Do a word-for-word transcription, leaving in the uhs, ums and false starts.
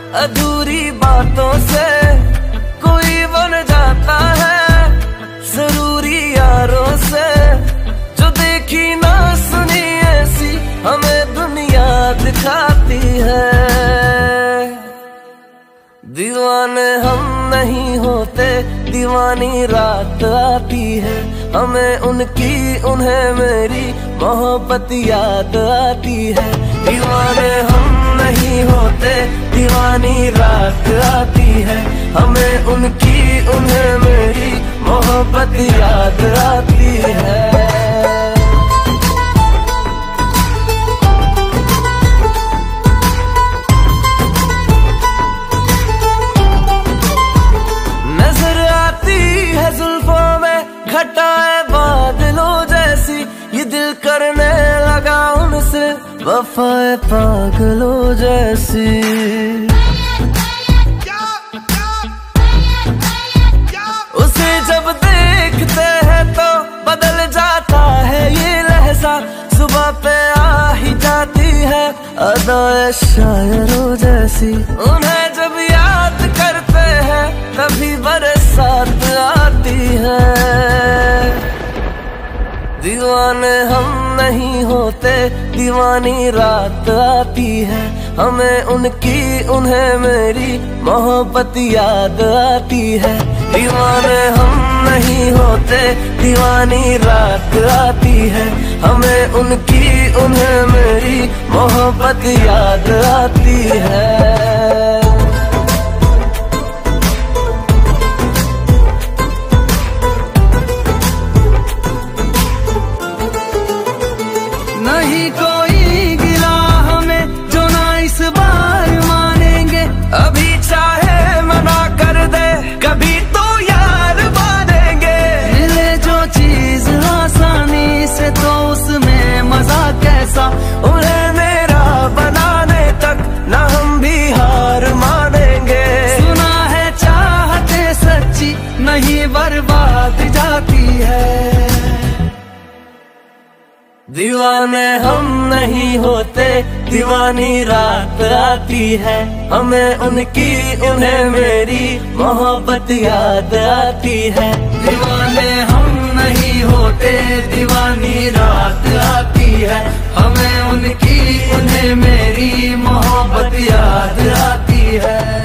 अधूरी बातों से कोई बन जाता है, जरूरी यारों से जो देखी ना सुनी ऐसी हमें दुनिया दिखाती है। दीवाने हम नहीं होते, दीवानी रात आती है, हमें उनकी उन्हें मेरी मोहब्बत याद आती है। दीवाने हम नहीं होते, दीवानी रात आती है, हमें उनकी उन्हें मेरी मोहब्बत याद आती है। घटाए बादलों जैसी ये दिल करने लगा उनसे वफाए पागलों जैसी। उसे जब देखते हैं तो बदल जाता है ये लहजा, सुबह पे आ ही जाती है अदाए शायरों जैसी। उन्हें जब याद करते हैं तभी बरसात आती है। दीवाने हम नहीं होते, दीवानी रात आती है, हमें उनकी उन्हें मेरी मोहब्बत याद आती है। दीवाने हम नहीं होते, दीवानी रात आती है, हमें उनकी उन्हें मेरी मोहब्बत याद आती है। नहीं कोई गिला हमें जो ना इस बार मानेंगे, अभी चाहे मना कर दे कभी तो यार मानेंगे। मिले जो चीज आसानी से तो उसमें मजा कैसा, उन्हें मेरा बनाने तक ना हम भी हार मानेंगे। सुना है चाहते सच्ची नहीं बर्बाद जाती है। दीवाने हम नहीं होते, दीवानी रात आती है, हमें उनकी उन्हें मेरी मोहब्बत याद आती है। दीवाने हम नहीं होते, दीवानी रात आती है, हमें उनकी उन्हें मेरी मोहब्बत याद आती है।